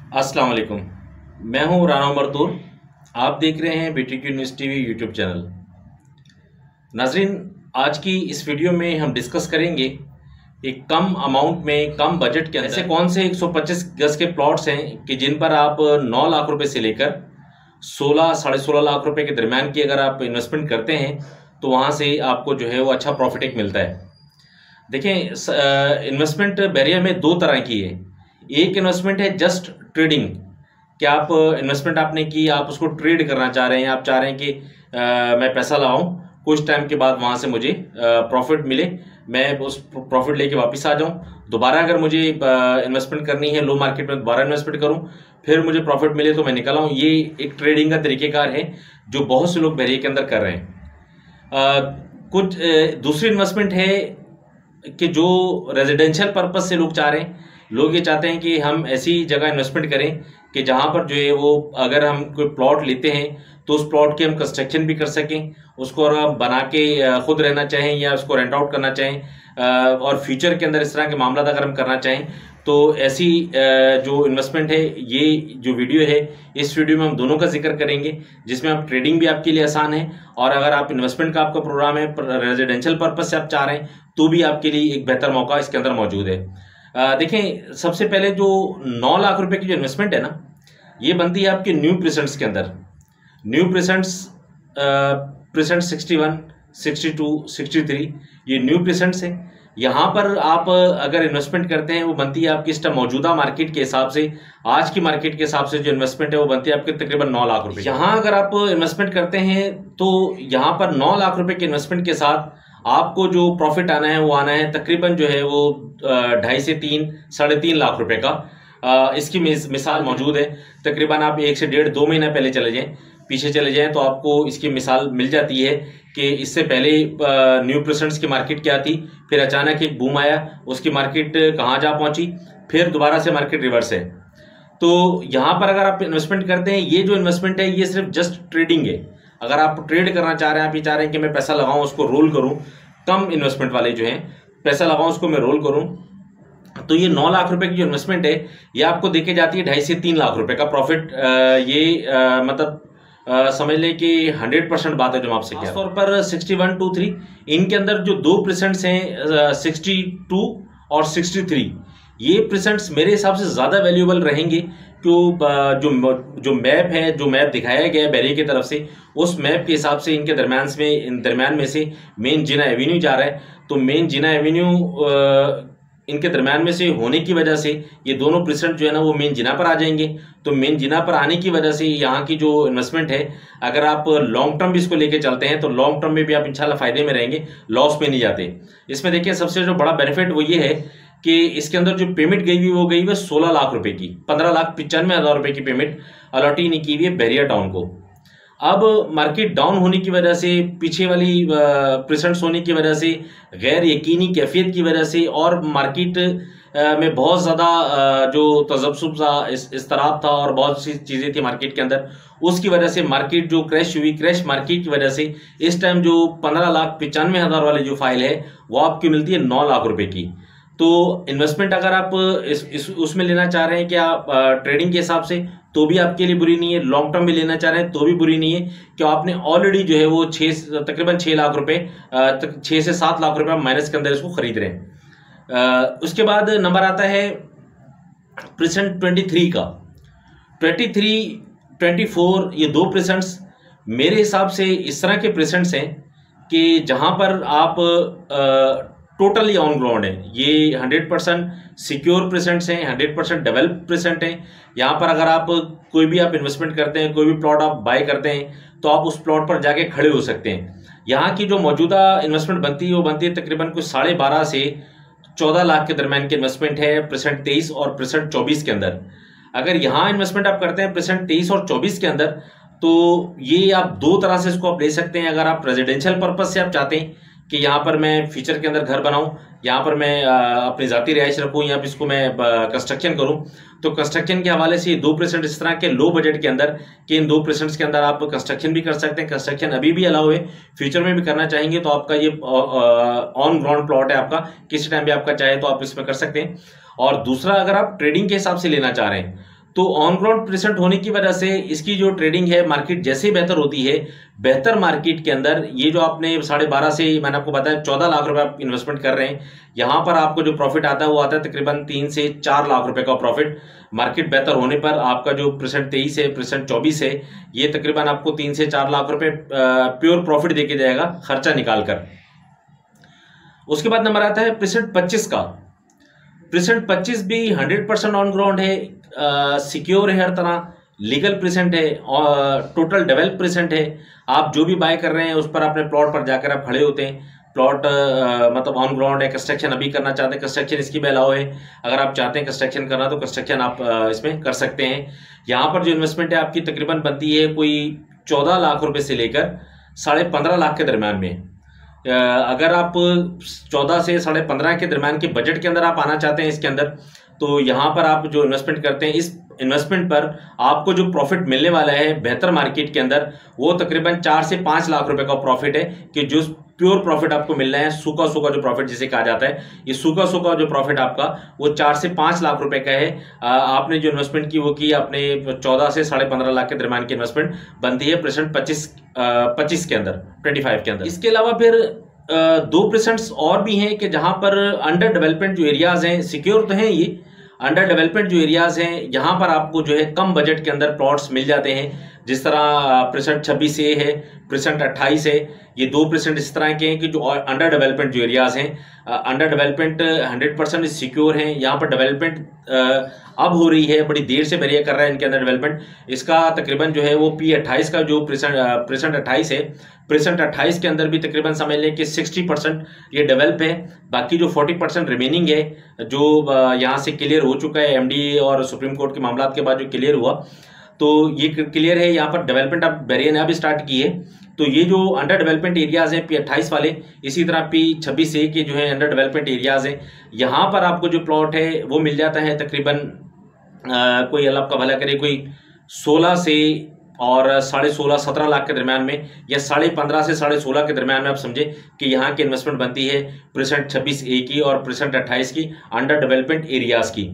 अस्सलाम वालेकुम। मैं हूं राना मरदूर। आप देख रहे हैं BTQ news TV YouTube channel. नाजरीन, आज की इस वीडियो में हम डिस्कस करेंगे एक कम अमाउंट में कम बजट के अंदर ऐसे कौन से 125 गज के प्लॉट्स हैं कि जिन पर आप 9 लाख रुपए से लेकर 16 साढ़े 16 लाख रुपए के दरमियान की अगर आप इन्वेस्टमेंट करते हैं तो वहां से आपको जो है वो अच्छा प्रॉफिट एक मिलता है। देखें, इन्वेस्टमेंट बैरियर में दो तरह की है। एक इन्वेस्टमेंट है जस्ट ट्रेडिंग, कि आप इन्वेस्टमेंट आपने की, आप उसको ट्रेड करना चाह रहे हैं, आप चाह रहे हैं कि मैं पैसा लगाऊं, कुछ टाइम के बाद वहां से मुझे प्रॉफिट मिले, मैं उस प्रॉफिट लेके वापस आ जाऊं, दोबारा अगर मुझे इन्वेस्टमेंट करनी है लो मार्केट में दोबारा इन्वेस्टमेंट करूं, फिर मुझे प्रॉफिट मिले तो मैं निकल आऊं। ये एक ट्रेडिंग का तरीकेकार है जो बहुत से लोग बैरियर के अंदर कर रहे हैं। कुछ दूसरी इन्वेस्टमेंट है कि जो रेजिडेंशियल पर्पज से लोग चाह रहे हैं। लोग ये चाहते हैं कि हम ऐसी जगह इन्वेस्टमेंट करें कि जहां पर जो है वो अगर हम कोई प्लॉट लेते हैं तो उस प्लॉट की हम कंस्ट्रक्शन भी कर सकें, उसको और हम बना के खुद रहना चाहें या उसको रेंट आउट करना चाहें, और फ्यूचर के अंदर इस तरह के मामला अगर हम करना चाहें तो ऐसी जो इन्वेस्टमेंट है, ये जो वीडियो है इस वीडियो में हम दोनों का जिक्र करेंगे, जिसमें हम ट्रेडिंग भी आपके लिए आसान है और अगर आप इन्वेस्टमेंट का आपका प्रोग्राम है रेजिडेंशियल पर्पज से आप चाह रहे हैं तो भी आपके लिए एक बेहतर मौका इसके अंदर मौजूद है। देखें, सबसे पहले जो 9 लाख रुपए की जो इन्वेस्टमेंट है ना, ये बनती है आपके न्यू प्रेसेंट्स के अंदर। न्यू प्रेसेंट्स, प्रेसेंट 61, 62, 63 ये न्यू प्रेसेंट्स है। यहाँ पर आप अगर इन्वेस्टमेंट करते हैं वो बनती है आपकी इस टाइम मौजूदा मार्केट के हिसाब से, आज की मार्केट के हिसाब से जो इन्वेस्टमेंट है वो बनती है आपके तकरीबन 9 लाख रुपए। यहाँ अगर आप इन्वेस्टमेंट करते हैं तो यहाँ पर 9 लाख रुपए के इन्वेस्टमेंट के साथ आपको जो प्रॉफिट आना है वो आना है तकरीबन जो है वो 2.5 से 3, 3.5 लाख रुपए का। इसकी मिसाल मौजूद है। तकरीबन आप 1 से 1.5 2 महीना पहले चले जाएं, पीछे चले जाएं तो आपको इसकी मिसाल मिल जाती है कि इससे पहले न्यू प्रेसेंट्स की मार्केट क्या थी, फिर अचानक एक बूम आया, उसकी मार्केट कहाँ जा पहुंची, फिर दोबारा से मार्केट रिवर्स है। तो यहाँ पर अगर आप इन्वेस्टमेंट करते हैं, ये जो इन्वेस्टमेंट है ये सिर्फ जस्ट ट्रेडिंग है। अगर आप ट्रेड करना चाह रहे हैं, आप ये चाह रहे हैं कि मैं पैसा लगाऊं उसको रोल करूं, कम इन्वेस्टमेंट वाले जो हैं पैसा लगाऊं उसको मैं रोल करूं, तो ये 9 लाख रुपए की जो इन्वेस्टमेंट है ये आपको देके जाती है 2.5 से 3 लाख रुपए का प्रॉफिट। मतलब समझ लें कि 100% बात है जो मैं आपसे कह रहा हूं। तौर पर 61, 23 इनके अंदर जो 2% हैं, 62 और 63, ये प्रेसेंट्स मेरे हिसाब से ज़्यादा वैल्यूएबल रहेंगे। क्यों? जो मैप है, जो मैप दिखाया गया है बैरियर की तरफ से, उस मैप के हिसाब से इनके दरम्यान में से मेन जिना एवेन्यू जा रहा है, तो मेन जिना एवेन्यू इनके दरम्यान में से होने की वजह से ये दोनों प्रेसेंट जो है ना वो मेन जिना पर आ जाएंगे। तो मेन जिना पर आने की वजह से यहाँ की जो इन्वेस्टमेंट है, अगर आप लॉन्ग टर्म भी इसको लेके चलते हैं तो लॉन्ग टर्म में भी आप इंशाल्लाह फायदे में रहेंगे, लॉस में नहीं जाते। इसमें देखिए सबसे जो बड़ा बेनिफिट वो ये है कि इसके अंदर जो पेमेंट गई हुई वो गई हुई 16 लाख रुपए की, 15,95,000 रुपए की पेमेंट अलॉटी नहीं की हुई है बैरियर टाउन को। अब मार्केट डाउन होने की वजह से, पीछे वाली प्रेसेंट्स होने की वजह से, गैर यकीनी कैफियत की वजह से और मार्केट में बहुत ज़्यादा जो तजब्सुब सा इस्तराब था और बहुत सी चीज़ें थी मार्केट के अंदर, उसकी वजह से मार्केट जो क्रैश हुई, क्रैश मार्केट की वजह से इस टाइम जो 15,95,000 वाली जो फाइल है वो आपकी मिलती है 9 लाख रुपए की। तो इन्वेस्टमेंट अगर आप उसमें लेना चाह रहे हैं कि आप ट्रेडिंग के हिसाब से, तो भी आपके लिए बुरी नहीं है। लॉन्ग टर्म में लेना चाह रहे हैं तो भी बुरी नहीं है, कि आपने ऑलरेडी जो है वो तकरीबन 6 लाख रुपए, 6 से 7 लाख रुपए माइनस के अंदर इसको खरीद रहे हैं। उसके बाद नंबर आता है प्रेसेंट 23 का। 23, 24 ये दो प्रेसेंट्स मेरे हिसाब से इस तरह के प्रेसेंट्स हैं कि जहां पर आप टोटली ऑन ग्राउंड है। ये 100% सिक्योर प्रेसेंट्स हैं, 100% डेवलप प्रेसेंट हैं। यहाँ पर अगर आप कोई भी आप इन्वेस्टमेंट करते हैं, कोई भी प्लॉट आप बाय करते हैं तो आप उस प्लॉट पर जाके खड़े हो सकते हैं। यहाँ की जो मौजूदा इन्वेस्टमेंट बनती है वो बनती है तकरीबन कुछ 12.5 से 14 लाख के दरमियान की इन्वेस्टमेंट है प्रेसेंट 23 और प्रेसेंट 24 के अंदर। अगर यहाँ इन्वेस्टमेंट आप करते हैं प्रेसेंट 23 और 24 के अंदर, तो ये आप दो तरह से इसको आप ले सकते हैं। अगर आप रेजिडेंशियल पर्पज से आप चाहते हैं कि यहाँ पर मैं फ्यूचर के अंदर घर बनाऊं, यहाँ पर मैं अपनी ज़ाती रिहाइश रखूं या इसको मैं कंस्ट्रक्शन करूं, तो कंस्ट्रक्शन के हवाले से 2% इस तरह के लो बजट के अंदर कि इन 2% के अंदर आप कंस्ट्रक्शन भी कर सकते हैं। कंस्ट्रक्शन अभी भी अलाउ है, फ्यूचर में भी करना चाहेंगे तो आपका ये ऑन ग्राउंड प्लॉट है आपका, किसी टाइम भी आपका चाहे तो आप इसमें कर सकते हैं। और दूसरा, अगर आप ट्रेडिंग के हिसाब से लेना चाह रहे हैं तो ऑन ग्राउंड प्रेजेंट होने की वजह से इसकी जो ट्रेडिंग है मार्केट जैसे ही बेहतर होती है, बेहतर मार्केट के अंदर ये जो आपने 12.5 से मैंने आपको बताया 14 लाख रुपए आप इन्वेस्टमेंट कर रहे हैं, यहाँ पर आपको जो प्रॉफिट आता है वो आता है तकरीबन 3 से 4 लाख रुपए का प्रॉफिट। मार्केट बेहतर होने पर आपका जो परसेंट 23 है, परसेंट 24 है, ये तकरीबन आपको 3 से 4 लाख रुपए प्योर प्रॉफिट देके जाएगा खर्चा निकाल कर। उसके बाद नंबर आता है परसेंट 25 का। परसेंट 25 भी 100% ऑन ग्राउंड है, सिक्योर है, हर तरह लीगल प्रेजेंट है और टोटल डेवलप प्रेजेंट है। आप जो भी बाय कर रहे हैं उस पर अपने प्लॉट पर जाकर आप खड़े होते हैं। प्लॉट मतलब ऑन ग्राउंड है, कंस्ट्रक्शन अभी करना चाहते हैं, कंस्ट्रक्शन इसकी भी अलाउ है। अगर आप चाहते हैं कंस्ट्रक्शन करना तो कंस्ट्रक्शन आप इसमें कर सकते हैं। यहाँ पर जो इन्वेस्टमेंट है आपकी तकरीबन बनती है कोई 14 लाख रुपए से लेकर 15.5 लाख के दरम्यान में। अगर आप 14 से 15.5 के दरम्यान के बजट के अंदर आप आना चाहते हैं इसके अंदर, तो यहाँ पर आप जो इन्वेस्टमेंट करते हैं इस इन्वेस्टमेंट पर आपको जो प्रॉफिट मिलने वाला है बेहतर मार्केट के अंदर वो तकरीबन 4 से 5 लाख रुपए का प्रॉफिट है कि जो प्योर प्रॉफिट आपको मिल रहा है, सूखा सूखा जो प्रॉफिट जिसे कहा जाता है, ये सूखा सूखा जो प्रॉफिट आपका वो 4 से 5 लाख रुपए का है। आपने जो इन्वेस्टमेंट की वो की आपने 14 से 15.5 लाख के दरम्यान की इन्वेस्टमेंट बनती है परसेंट 25 के अंदर, 25 के अंदर। इसके अलावा फिर 2% और भी हैं कि जहां पर अंडर डेवलपमेंट जो एरियाज हैं, सिक्योर तो हैं ये, अंडर डेवलपमेंट जो एरियाज हैं यहाँ पर आपको जो है कम बजट के अंदर प्लॉट्स मिल जाते हैं। जिस तरह परसेंट 26 ए है, परसेंट 28 है, ये 2% इस तरह के हैं कि जो अंडर डेवलपमेंट जो एरियाज हैं, अंडर डेवलपमेंट 100% सिक्योर हैं। यहाँ पर डेवलपमेंट अब हो रही है, बड़ी देर से बैरियर कर रहा है इनके अंदर डेवलपमेंट। इसका तकरीबन जो है वो P28 का जो परसेंट 28 है, परसेंट 28 के अंदर भी तकरीबन समझ लें कि 60% ये डेवलप है। बाकी जो 40% रिमेनिंग है जो यहाँ से क्लियर हो चुका है MD और सुप्रीम कोर्ट के मामला के बाद जो क्लियर हुआ, तो ये क्लियर है। यहाँ पर डेवलपमेंट अब बैरियर ने अभी स्टार्ट की है। तो ये जो अंडर डेवलपमेंट एरियाज हैं P28 वाले, इसी तरह P26A के जो है अंडर डेवलपमेंट एरियाज हैं, यहाँ पर आपको जो प्लॉट है वो मिल जाता है तकरीबन कोई अल्लाह आपका भला करे कोई 16 से और 16.5-17 लाख के दरम्यान में, या 15.5 से 16.5 के दरम्यान में आप समझे कि यहाँ की इन्वेस्टमेंट बनती है परसेंट 26A की और परसेंट 28 की अंडर डेवलपमेंट एरियाज की।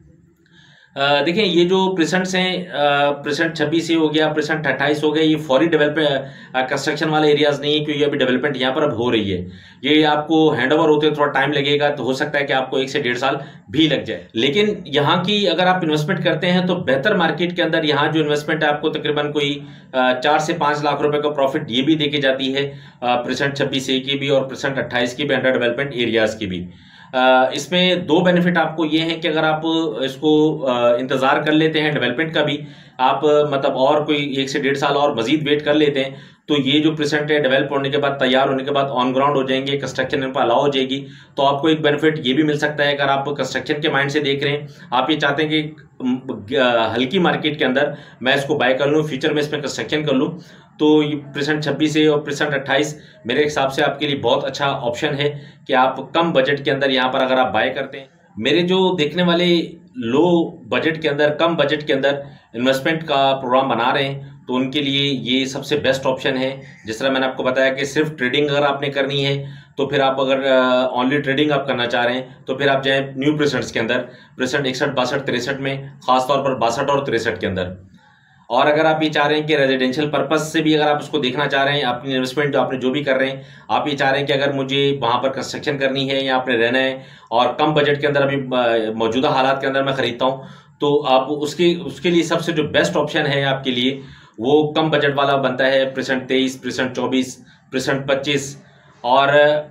देखें ये जो परसेंट्स हैं, परसेंट 26 हो गया, परसेंट 28 हो गया, ये फौरी डेवलपमेंट कंस्ट्रक्शन वाले एरियाज नहीं है, क्योंकि अभी डेवलपमेंट यहाँ पर अब हो रही है। ये आपको हैंडओवर होते थोड़ा टाइम लगेगा, तो हो सकता है कि आपको 1 से 1.5 साल भी लग जाए। लेकिन यहाँ की अगर आप इन्वेस्टमेंट करते हैं तो बेहतर मार्केट के अंदर यहाँ जो इन्वेस्टमेंट है आपको तकरीबन कोई 4 से 5 लाख रुपए का प्रॉफिट ये भी देके जाती है, परसेंट 26A की भी और परसेंट 28 की भी, अंडर डेवलपमेंट एरियाज की भी। इसमें 2 बेनिफिट आपको ये हैं कि अगर आप इसको इंतज़ार कर लेते हैं डेवलपमेंट का भी, आप मतलब और कोई 1 से 1.5 साल और मजीद वेट कर लेते हैं, तो ये जो परसेंट है डेवलप होने के बाद, तैयार होने के बाद ऑन ग्राउंड हो जाएंगे, कंस्ट्रक्शन इन पर अलाउ हो जाएगी, तो आपको एक बेनिफिट ये भी मिल सकता है। अगर आप कंस्ट्रक्शन के माइंड से देख रहे हैं, आप ये चाहते हैं कि हल्की मार्केट के अंदर मैं इसको बाय कर लूँ, फ्यूचर में इसमें कंस्ट्रक्शन कर लूँ, तो ये परसेंट 26 और परसेंट 28 मेरे हिसाब से आपके लिए बहुत अच्छा ऑप्शन है कि आप कम बजट के अंदर यहाँ पर अगर आप बाय करते हैं। मेरे जो देखने वाले लो बजट के अंदर, कम बजट के अंदर इन्वेस्टमेंट का प्रोग्राम बना रहे हैं, तो उनके लिए ये सबसे बेस्ट ऑप्शन है। जिस तरह मैंने आपको बताया कि सिर्फ ट्रेडिंग अगर आपने करनी है, तो फिर आप अगर ओनली ट्रेडिंग आप करना चाह रहे हैं, तो फिर आप जाएं न्यू परसेंट्स के अंदर, परसेंट 61, 62, 63 में, खासतौर पर 62 और 63 के अंदर। और अगर आप ये चाह रहे हैं कि रेजिडेंशियल पर्पस से भी अगर आप उसको देखना चाह रहे हैं, अपनी इन्वेस्टमेंट जो आपने जो भी कर रहे हैं, आप ये चाह रहे हैं कि अगर मुझे वहाँ पर कंस्ट्रक्शन करनी है या आपने रहना है और कम बजट के अंदर अभी मौजूदा हालात के अंदर मैं खरीदता हूँ, तो आप उसके लिए सबसे जो बेस्ट ऑप्शन है आपके लिए वो कम बजट वाला बनता है परसेंट 23, परसेंट 24, परसेंट 25, और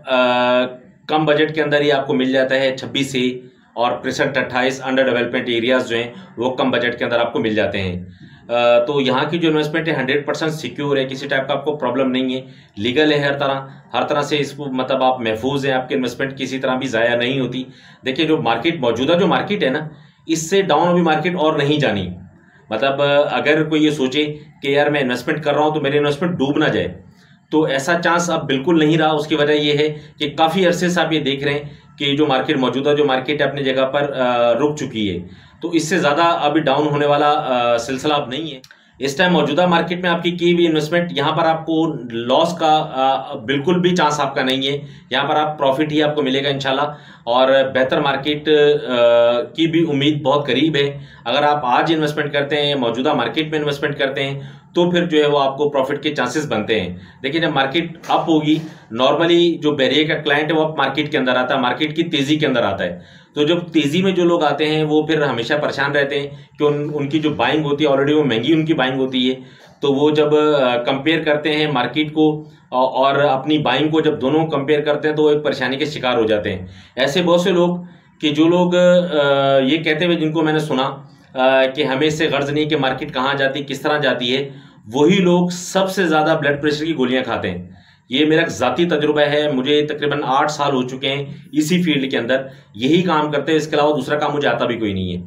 कम बजट के अंदर ही आपको मिल जाता है 26A और परसेंट 28 अंडर डेवलपमेंट एरियाज जो हैं वो कम बजट के अंदर आपको मिल जाते हैं। तो यहाँ की जो इन्वेस्टमेंट है 100% सिक्योर है, किसी टाइप का आपको प्रॉब्लम नहीं है, लीगल है हर तरह से इसको मतलब आप महफूज हैं, आपकी इन्वेस्टमेंट किसी तरह भी ज़ाया नहीं होती। देखिए जो मार्केट मौजूदा जो मार्केट है ना, इससे डाउन अभी मार्केट और नहीं जानी। मतलब अगर कोई ये सोचे कि यार मैं इन्वेस्टमेंट कर रहा हूँ तो मेरी इन्वेस्टमेंट डूब ना जाए, तो ऐसा चांस अब बिल्कुल नहीं रहा। उसकी वजह ये है कि काफ़ी अरसे से आप ये देख रहे हैं कि जो मार्केट मौजूदा जो मार्केट है अपनी जगह पर रुक चुकी है, तो इससे ज़्यादा अभी डाउन होने वाला सिलसिला अब नहीं है। इस टाइम मौजूदा मार्केट में आपकी की हुई इन्वेस्टमेंट, यहाँ पर आपको लॉस का बिल्कुल भी चांस आपका नहीं है। यहाँ पर आप प्रॉफिट ही आपको मिलेगा इंशाल्लाह, और बेहतर मार्केट की भी उम्मीद बहुत करीब है। अगर आप आज इन्वेस्टमेंट करते हैं, मौजूदा मार्केट में इन्वेस्टमेंट करते हैं, तो फिर जो है वो आपको प्रॉफिट के चांसेस बनते हैं। देखिए जब मार्केट अप होगी, नॉर्मली जो बैरियर का क्लाइंट है वो अप मार्केट के अंदर आता है, मार्केट की तेजी के अंदर आता है। तो जब तेजी में जो लोग आते हैं वो फिर हमेशा परेशान रहते हैं कि उनकी जो बाइंग होती है ऑलरेडी वो महंगी उनकी बाइंग होती है। तो वो जब कंपेयर करते हैं मार्केट को और अपनी बाइंग को, जब दोनों कंपेयर करते हैं तो वो एक परेशानी के शिकार हो जाते हैं। ऐसे बहुत से लोग कि जो लोग ये कहते हुए जिनको मैंने सुना कि हमें इससे गर्ज नहीं कि मार्केट कहाँ जाती है, किस तरह जाती है, वही लोग सबसे ज़्यादा ब्लड प्रेशर की गोलियां खाते हैं। ये मेरा ज़ाती तजुर्बा है, मुझे तकरीबन 8 साल हो चुके हैं इसी फील्ड के अंदर, यही काम करते हैं, इसके अलावा दूसरा काम मुझे आता भी कोई नहीं है।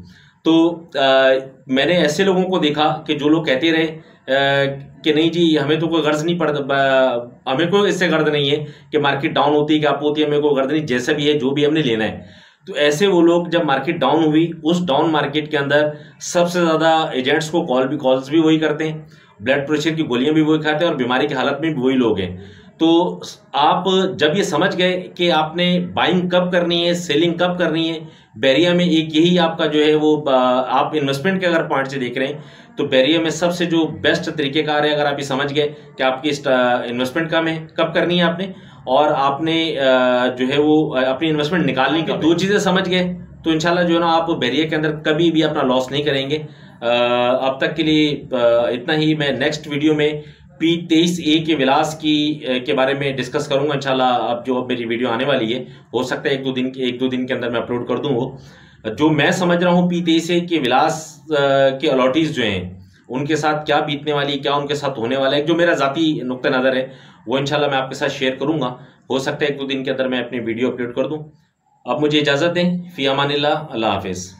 तो मैंने ऐसे लोगों को देखा कि जो लोग कहते रहे कि नहीं जी हमें तो कोई गर्ज नहीं पड़ता, हमें कोई इससे गर्ज नहीं है कि मार्केट डाउन होती है कि अप होती है, हमें कोई गर्ज नहीं, जैसा भी है जो भी हमने लेना है। तो ऐसे वो लोग जब मार्केट डाउन हुई, उस डाउन मार्केट के अंदर सबसे ज़्यादा एजेंट्स को कॉल्स भी वही करते हैं, ब्लड प्रेशर की गोलियां भी वही खाते हैं, और बीमारी की हालत में भी वही लोग हैं। तो आप जब ये समझ गए कि आपने बाइंग कब करनी है, सेलिंग कब करनी है, बैरिया में एक यही आपका जो है वो आप इन्वेस्टमेंट के अगर पॉइंट से देख रहे हैं तो बैरिया में सबसे जो बेस्ट तरीकेकार है, अगर आप ये समझ गए कि आपकी इन्वेस्टमेंट कब करनी है आपने, और आपने जो है वो अपनी इन्वेस्टमेंट निकालनी, की दो चीज़ें समझ गए तो इंशाल्लाह जो है ना आप बैरिया के अंदर कभी भी अपना लॉस नहीं करेंगे। अब तक के लिए इतना ही। मैं नेक्स्ट वीडियो में P23A के विलास के बारे में डिस्कस करूंगा इंशाल्लाह। अब जो मेरी वीडियो आने वाली है, हो सकता है एक दो दिन के अंदर मैं अपलोड कर दूं। वो जो मैं समझ रहा हूँ P23A के विलास के अलॉटीज जो हैं उनके साथ क्या बीतने वाली, क्या उनके साथ होने वाला है, जो मेरा ज़ाती नुक्ता नज़र है, वो इंशाल्लाह मैं आपके साथ शेयर करूंगा। हो सकता है एक दो दिन के अंदर मैं अपनी वीडियो अपलोड कर दूं। अब मुझे इजाज़त दें। फ़ी अमानिल्लाह, अल्लाह हाफिज़।